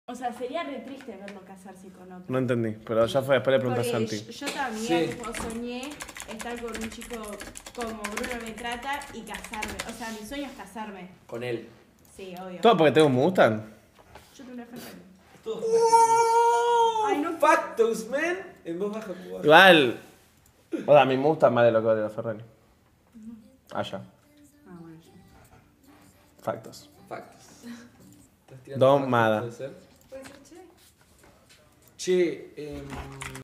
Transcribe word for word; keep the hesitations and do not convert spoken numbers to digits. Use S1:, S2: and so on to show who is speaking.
S1: O sea, sería re triste verlo casarse con otro.
S2: No entendí, pero ya fue, después le pregunté a
S1: Porque
S2: Santi.
S1: yo, yo también
S3: Sí.
S1: tipo, soñé estar con un chico como Bruno me trata y casarme. O sea, mi sueño es casarme.
S3: Con él.
S1: Sí, obvio.
S2: ¿Todo porque tengo un Mustang?
S1: Yo tengo una Ferrari.
S4: Todo.
S1: Ay, no.
S3: Factos, man. En voz baja. jugar.
S2: Igual. O sea, mi Mustang vale lo que vale la Ferrari. Allá.
S1: Ah, bueno, ya.
S2: Factos.
S3: Factos. ¿Estás tirando
S2: Domada.
S3: factos, ¿puede ser?
S1: ¿Puede ser che?
S3: Che, eh...